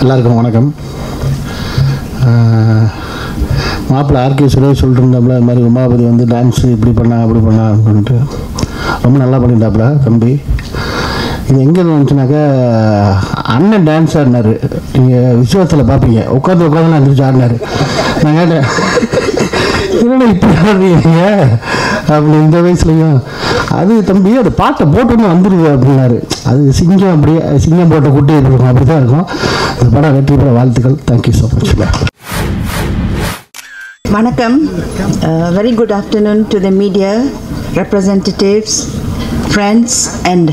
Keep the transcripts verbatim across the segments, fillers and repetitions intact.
எல்லாருக்கும் வணக்கம். மாப்பிள்ளை ஆர்கே சுரேஷ் சொல்லிட்டு இருந்தாப்புல இது மாதிரி உமாபதி வந்து டான்ஸு இப்படி பண்ணா அப்படி பண்ணா அப்படின்ட்டு ரொம்ப நல்லா பண்ணிட்டாப்புல தம்பி. இது எங்கே வந்துச்சுனாக்கா அண்ணன் டான்ஸ் ஆடினார். நீங்கள் விசுவாசத்தில் பார்ப்பீங்க, உட்காந்து உட்காந்து அந்திரிச்சு ஆடினார். நான் கேட்டேன் என்னடா இப்படி ஆடுறீங்க அப்படி இந்த வயசுலையும். அது தம்பி அது பாட்டை போட்டோன்னு வந்துடுது அப்படின்னாரு. அது சிங்கம் அப்படியே சிங்கம் போட்ட குட்டி இருக்கும், அப்படி தான் இருக்கும். அது படம் வெற்றி பெற வாழ்த்துக்கள். Thank you so much. வணக்கம். Very good afternoon to the media representatives, friends and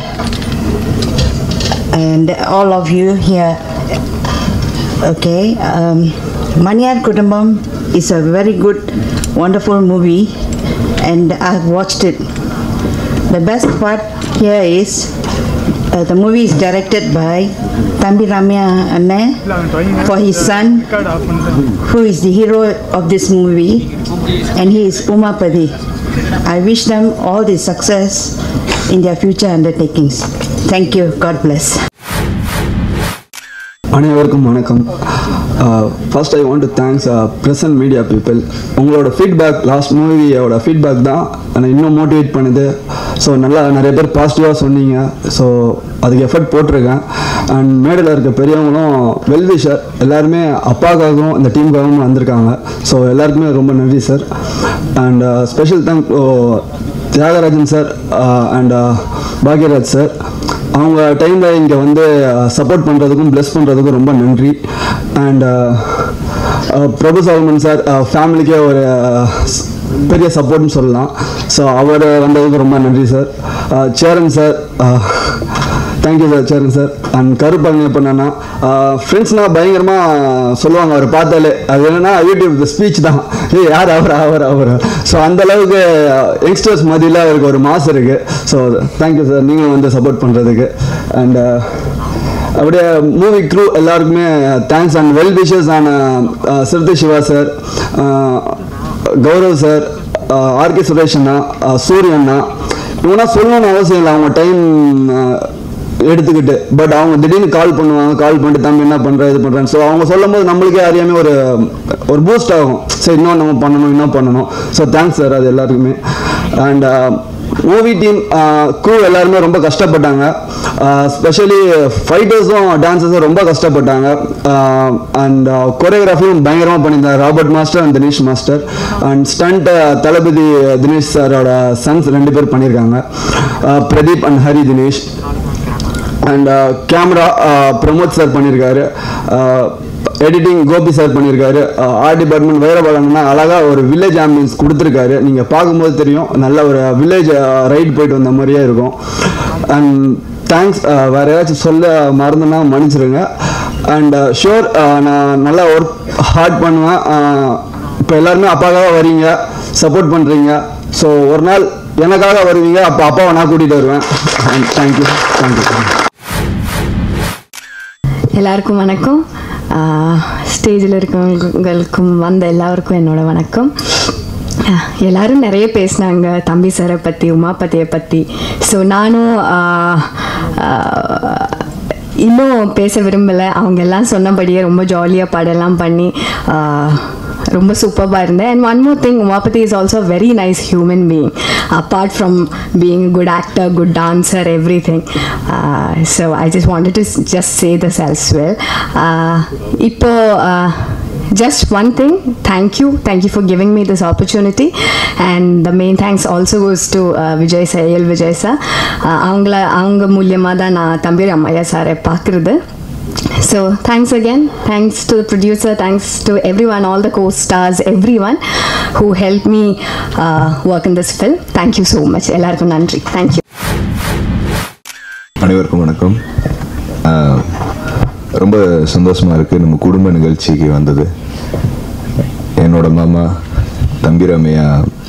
and all of you here. Okay, um, Maniyar Kudumbam is a very good, wonderful movie, and I've watched it. The best part here is uh, the movie is directed by Thambi Ramya Anne for his son, who is the hero of this movie, and he is Umapadi. I wish them all the success in their future undertakings. Thank you. God bless. அனைவருக்கும் வணக்கம். First I want to thanks present media people. உங்களோட feedback, last மூவியோட feedback தான் என்னை இன்னும் motivate பண்ணுது. So நல்லா நிறைய பேர் பாசிட்டிவாக சொன்னீங்க. ஸோ அதுக்கு எஃபர்ட் போட்டிருக்கேன். அண்ட் மேடையில் இருக்க பெரியவங்களும் வெல்விஷர் எல்லாருமே அப்பாக்காகவும் இந்த டீமுக்காகவும் வந்திருக்காங்க. ஸோ எல்லாருக்குமே ரொம்ப நன்றி sir. And special thank Thiyagarajan sir and Bhagyaraj sir. அவங்க டைமில் இங்கே வந்து சப்போர்ட் பண்ணுறதுக்கும் ப்ளெஸ் பண்ணுறதுக்கும் ரொம்ப நன்றி. அண்ட் பிரபு சால்மன் சார் ஃபேமிலிக்கே ஒரு பெரிய சப்போர்ட்னு சொல்லலாம். ஸோ அவர் வந்ததுக்கு ரொம்ப நன்றி sir. Cheran sir, thank you sir Cheran sir. And கருப்பாங்க எப்போ என்னன்னா ஃப்ரெண்ட்ஸ்னால் பயங்கரமாக சொல்லுவாங்க அவர் பார்த்தாலே. அது என்னென்னா யூடியூப் ஸ்பீச் தான், ஏ யார் அவர் அவர் அவர் ஸோ அந்தளவுக்கு யங்ஸ்டர்ஸ் மதியில் அவருக்கு ஒரு மாஸ் இருக்குது. ஸோ தேங்க்யூ சார் நீங்களும் வந்து சப்போர்ட் பண்ணுறதுக்கு. அண்ட் அப்படியே மூவி க்ரூ எல்லாருக்குமே thanks. And well wishes and Siruthai Siva sir, Gaurav sir, RK Suresh அண்ணா, சூரியண்ணா, இவனா சொல்லணும்னு அவசியம் இல்லை. அவங்க டைம் எடுத்துக்கிட்டு பட் அவங்க திடீர்னு கால் பண்ணுவாங்க. கால் பண்ணிட்டு தம்பி என்ன பண்ணுற இது பண்ணுறாங்க. ஸோ அவங்க சொல்லும் போது நம்மளுக்கே அறியாமல் ஒரு ஒரு பூஸ்ட் ஆகும். சரி இன்னும் நம்ம பண்ணணும் இன்னும் பண்ணணும். ஸோ தேங்க்ஸ் சார் அது எல்லாருக்குமே. அண்ட் மூவி டீம் க்ரூ எல்லாருமே ரொம்ப கஷ்டப்பட்டாங்க. ஸ்பெஷலி ஃபைட்டர்ஸும் டான்ஸர்ஸும் ரொம்ப கஷ்டப்பட்டாங்க. அண்ட் கொரியோகிராஃபியும் பயங்கரமாக பண்ணியிருந்தாங்க Robert master and Dinesh master. And stunt தளபதி தினேஷ் சாரோட சன்ஸ் ரெண்டு பேர் பண்ணியிருக்காங்க, Pradeep and Hari Dinesh. And camera Pramod sir பண்ணியிருக்காரு, எடிட்டிங் கோபி சார் பண்ணியிருக்காரு, ஆர்ட் டிபார்ட்மெண்ட் வைரபாலன்னா அழகாக ஒரு வில்லேஜ் ஆம்பியன்ஸ் கொடுத்துருக்காரு. நீங்கள் பார்க்கும்போது தெரியும் நல்ல ஒரு வில்லேஜ் ரைடு போயிட்டு வந்த மாதிரியே இருக்கும். And thanks. வேறு ஏதாச்சும் சொல்ல மறந்துன்னா மன்னிச்சிருங்க. அண்ட் ஷோர் நான் நல்லா ஒர்க் ஹார்ட் பண்ணுவேன். இப்போ எல்லாருமே அப்பாக்காக வரீங்க, சப்போர்ட் பண்ணுறீங்க. ஸோ ஒரு நாள் எனக்காக வருவீங்க, அப்போ அப்பாவை நான் கூட்டிகிட்டு வருவேன். Thank you thank you. எல்லாருக்கும் வணக்கம். ஸ்டேஜில் இருக்கவங்களுக்கும் வந்த எல்லாருக்கும் என்னோட வணக்கம். எல்லோரும் நிறைய பேசினாங்க தம்பி சாரை பற்றி, உமாபதியை பற்றி. ஸோ நானும் இன்னும் பேச விரும்பலை. அவங்க எல்லாம் சொன்னபடியே ரொம்ப ஜாலியாக பாடெல்லாம் பண்ணி ரொம்ப சூப்பராக இருந்தேன். And one more thing, Umapathy is also a very nice human being apart from being a good actor, good dancer, everything. Uh, so I just wanted to just say this as well. Uh, இப்போ uh, just one thing, thank you thank you for giving me this opportunity, and the main thanks also goes to uh, Vijay sir, El Vijay sir. அவங்கள அவங்க மூலியமாக தான் நான் தம்பி ராமையா சாரை பார்க்குறது. So thanks again, thanks to the producer, thanks to everyone, all the co-stars, everyone who helped me uh, work in this film. Thank you so much. எல்லாருக்கும் நன்றி. Thank you. அனைவருக்கும் வணக்கம். ரொம்ப சந்தோஷமாக இருக்குது நம்ம குடும்ப நிகழ்ச்சிக்கு வந்தது. என்னோட மாமா தம்பி ராமையா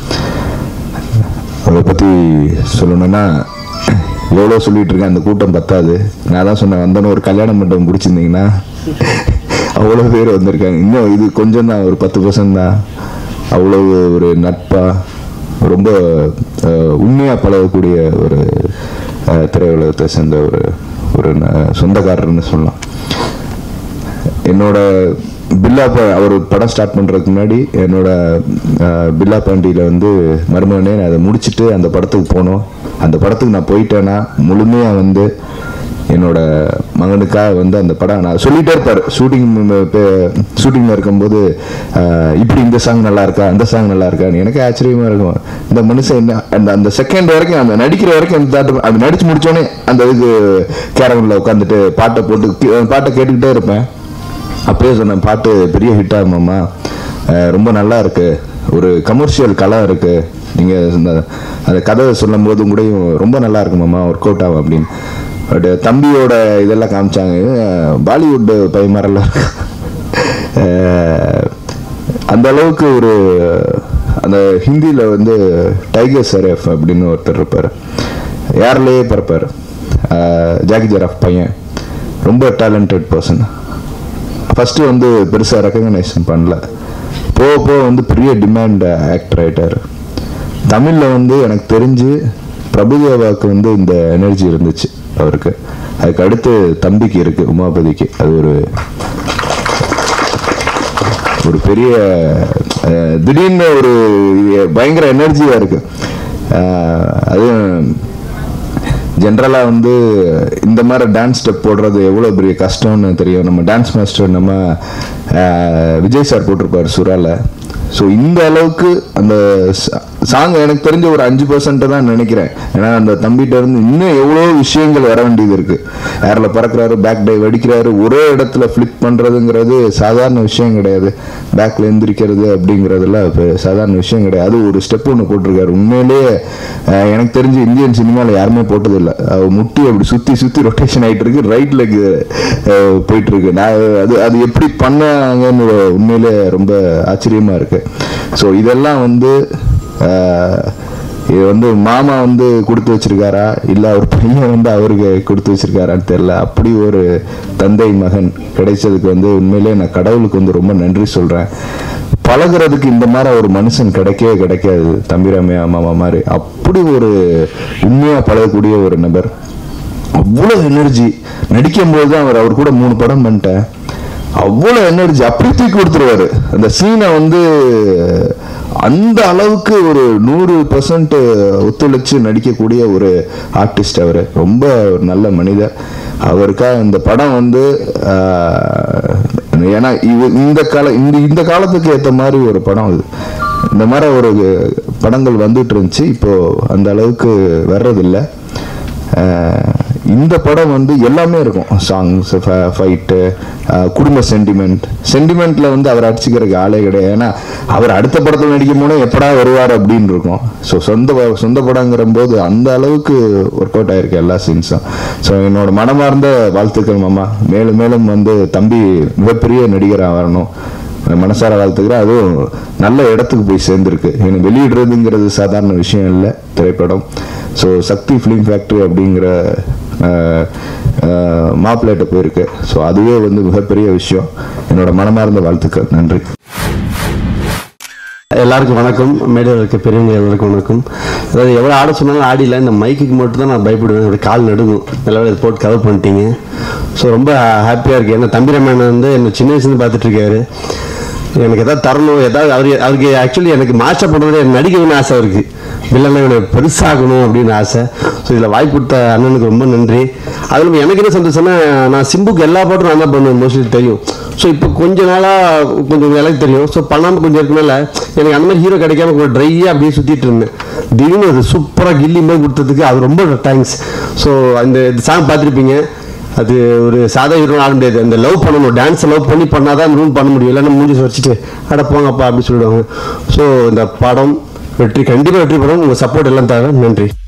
அவரை பற்றி சொல்லணுன்னா எவ்வளோ சொல்லிகிட்டு இருக்கேன், அந்த கூட்டம் பத்தாது. நான் தான் சொன்னேன், வந்தோன்னு ஒரு கல்யாண மண்டபம் பிடிச்சிருந்தீங்கன்னா அவ்வளோ பேர் வந்திருக்காங்க. இன்னும் இது கொஞ்சம் தான், ஒரு பத்து பர்சன்ட் தான். அவ்வளோ ஒரு நட்பாக ரொம்ப உண்மையாக பழகக்கூடிய ஒரு திரையுலகத்தை சேர்ந்த ஒரு ஒரு சொந்தக்காரர்னு சொல்லலாம். என்னோட பில்லா பா அவர் படம் ஸ்டார்ட் பண்ணுறதுக்கு முன்னாடி என்னோட பில்லா பாண்டியில் வந்து மருமகனே நான் அதை முடிச்சுட்டு அந்த படத்துக்கு போனோம். அந்த படத்துக்கு நான் போயிட்டேன்னா முழுமையாக வந்து என்னோட மகனுக்காக வந்து அந்த படம் நான் சொல்லிகிட்டே இருப்பார். ஷூட்டிங் ஷூட்டிங்கில் இருக்கும்போது இப்படி இந்த சாங் நல்லா இருக்கா, அந்த சாங் நல்லா இருக்கான்னு எனக்கு ஆச்சரியமாக இருக்கும். இந்த மனுஷன் என்ன அந்த அந்த செகண்ட் வரைக்கும் அந்த நடிக்கிற வரைக்கும் அந்த தாட்டு அது நடிச்சு முடிச்சோடனே அந்த இதுக்கு கேரவனில் உட்காந்துட்டு பாட்டை போட்டு பாட்டை கேட்டுக்கிட்டே இருப்பேன். அப்பயே சொன்னேன், பாட்டு பெரிய ஹிட் ஆகுமாம்மா, ரொம்ப நல்லா இருக்கு, ஒரு கமர்ஷியல் கலை இருக்கு, நீங்கள் இந்த அந்த கதை சொல்லும் போதும் கூட ரொம்ப நல்லா இருக்குமாம்மா, ஒர்க் அவுட் ஆகும் அப்படின்னு. பட் தம்பியோட இதெல்லாம் காமிச்சாங்க, பாலிவுட் பையமாரெல்லாம் இருக்கு. அந்த அளவுக்கு ஒரு அந்த ஹிந்தியில் வந்து டைகர் சரேஃப் அப்படின்னு ஒருத்தர் இருப்பார், யார்லேயே பிறப்பார், ஜாக்கி ஜராஃப் பையன், ரொம்ப டேலண்டட் பர்சன். ஃபஸ்ட்டு வந்து பெருசாக ரெக்கக்னைசேஷன் பண்ணல, போக போக வந்து பெரிய டிமாண்ட் ஆக்டர் ஆகிட்டார். தமிழில் வந்து எனக்கு தெரிஞ்சு பிரபுதேவாவுக்கு வந்து இந்த எனர்ஜி இருந்துச்சு அவருக்கு, அதுக்கு அடுத்து தம்பிக்கு இருக்குது, உமாபதிக்கு. அது ஒரு ஒரு பெரிய திடீர்னு ஒரு பயங்கர எனர்ஜியாக இருக்குது. அதுவும் ஜென்ரலாக வந்து இந்த மாதிரி டான்ஸ் ஸ்டெப் போடுறது எவ்வளோ பெரிய கஷ்டம்னு தெரியும். நம்ம டான்ஸ் மாஸ்டர் நம்ம விஜய் சார் போட்டிருப்பார் சுரால. ஸோ இந்த அளவுக்கு அந்த சாங் எனக்கு தெரிஞ்ச ஒரு அஞ்சு பர்சன்ட் தான் நினைக்கிறேன். ஏன்னா அந்த தம்பிகிட்ட இருந்து இன்னும் எவ்வளோ விஷயங்கள் வர வேண்டியது இருக்குது. ஏரில் பறக்கிறாரு, பேக் டைவ் அடிக்கிறாரு, ஒரே இடத்துல ஃப்ளிப் பண்ணுறதுங்கிறது சாதாரண விஷயம் கிடையாது. பேக்கில் எந்திரிக்கிறது அப்படிங்கிறதுலாம் இப்போ சாதாரண விஷயம் கிடையாது. அது ஒரு ஸ்டெப் ஒன்று போட்டிருக்காரு. உண்மையிலேயே எனக்கு தெரிஞ்சு இந்தியன் சினிமாவில் யாருமே போட்டதில்லை. முட்டி அப்படி சுற்றி சுற்றி ரொட்டேஷன் ஆகிட்டு இருக்கு, ரைட் லெக் போயிட்டுருக்கு. நான் அது அது எப்படி பண்ணாங்கன்னு உண்மையிலே ரொம்ப ஆச்சரியமாக இருக்குது. ஸோ இதெல்லாம் வந்து இது வந்து மாமா வந்து கொடுத்து வச்சிருக்காரா இல்லை அவர் பையன் வந்து அவருக்கு கொடுத்து வச்சிருக்காரான்னு தெரியல. அப்படி ஒரு தந்தை மகன் கிடைச்சதுக்கு வந்து உண்மையிலே நான் கடவுளுக்கு வந்து ரொம்ப நன்றி சொல்கிறேன். பழகிறதுக்கு இந்த மாதிரி ஒரு மனுஷன் கிடைக்கவே கிடைக்காது, தம்பிராமையா மாமா மாதிரி. அப்படி ஒரு உண்மையாக பழகக்கூடிய ஒரு நபர், அவ்வளோ எனர்ஜி. நடிக்கும் போது தான் அவர் அவர் கூட மூணு படம் பண்ணிட்டேன், அவ்வளோ எனர்ஜி அப்படி தூக்கி கொடுத்துருவாரு. அந்த சீனை வந்து அந்த அளவுக்கு ஒரு நூறு பர்சன்ட் ஒத்துழைச்சு நடிக்கக்கூடிய ஒரு ஆர்டிஸ்ட் அவர். ரொம்ப ஒரு நல்ல மனிதர். அவருக்காக இந்த படம் வந்து ஏன்னா இது இந்த கால இந்த இந்த காலத்துக்கு ஏற்ற மாதிரி ஒரு படம் இது. இந்த மாதிரி ஒரு படங்கள் வந்துட்டு இருந்துச்சு, இப்போ அந்த அளவுக்கு வர்றதில்லை. இந்த படம் வந்து எல்லாமே இருக்கும், சாங்ஸ், ஃபைட்டு, குடும்ப சென்டிமெண்ட். சென்டிமெண்ட்டில் வந்து அவர் அடிச்சுக்கிறதுக்கு ஆளே கிடையாது. ஏன்னா அவர் அடுத்த படத்தில் நடிக்கும் போது எப்படா வருவார் அப்படின்னு இருக்கும். ஸோ சொந்த சொந்த படங்கிற போது அந்த அளவுக்கு ஒர்க் அவுட் ஆகிருக்கு எல்லா சீன்ஸும். ஸோ என்னோட மனமார்ந்த வாழ்த்துக்கள் மாமா. மேலும் மேலும் வந்து தம்பி மிகப்பெரிய நடிகராக வரணும், மனசார வாழ்த்துக்கிறேன். அதுவும் நல்ல இடத்துக்கு போய் சேர்ந்துருக்கு. எனக்கு வெளியிடுறதுங்கிறது சாதாரண விஷயம் இல்லை திரைப்படம். ஸோ சக்தி ஃபிலிம் ஃபேக்ட்ரி அப்படிங்கிற மாப்பிள்ளைகிட்ட போயிருக்கு. ஸோ அதுவே வந்து மிகப்பெரிய விஷயம். என்னோட மனமார்ந்த வாழ்த்துக்கள். நன்றி. எல்லாருக்கும் வணக்கம். மேடையில் இருக்க பெரியவங்க எல்லாருக்கும் வணக்கம். அதாவது எவ்வளோ ஆட சொன்னாலும் ஆடியில் இந்த மைக்குக்கு மட்டும் தான் நான் பயப்படுவேன், அப்படி கால் நடுங்கும். நல்லா இதை போட்டு கவர் பண்ணிட்டீங்க. ஸோ ரொம்ப ஹாப்பியாக இருக்குது. ஏன்னா தம்பிராமன் வந்து என்னை சின்ன வயசுலேருந்து பார்த்துட்ருக்காரு. எனக்கு எதாவது தரணும், எதாவது அவர் அவருக்கு ஆக்சுவலி எனக்கு மாஸ்டர் பண்ணுறது எனக்கு நடிக்கணும்னு ஆசை இருக்குது. இல்லைன்னா இவனை பெருசாகணும் அப்படின்னு ஆசை. ஸோ இதில் வாய்ப்பு கொடுத்த அண்ணனுக்கு ரொம்ப நன்றி. அதில் எனக்கு என்ன சந்தோஷம்னா, நான் சிம்புக்கு எல்லா பாட்டும் நான் தான் பண்ணுவேன், மோஸ்ட்லி தெரியும். ஸோ இப்போ கொஞ்ச நாளாக கொஞ்சம் எனக்கு தெரியும். ஸோ பண்ணாமல் கொஞ்சம் இருக்கனால எனக்கு அந்த மாதிரி ஹீரோ கிடைக்காம கொஞ்சம் ட்ரையாக அப்படியே சுற்றிட்டு இருந்தேன். திடீர்னு அது சூப்பராக கில்லி மாதிரி கொடுத்ததுக்கு அது ரொம்ப தேங்க்ஸ். ஸோ அந்த சாங் பார்த்துருப்பீங்க, அது ஒரு சாதா ஹீரோ ஆட முடியாது. அந்த லவ் பண்ணணும், டான்ஸை லவ் பண்ணி பண்ணால் தான் ரூம் பண்ண முடியும். இல்லைன்னா மூஞ்சி வச்சுட்டு அட போங்கப்பா அப்படின்னு சொல்லிடுவாங்க. ஸோ இந்த படம் வெற்றி, கண்டிப்பாக வெற்றி படம். உங்கள் சப்போர்ட் எல்லாம் தர நன்றி.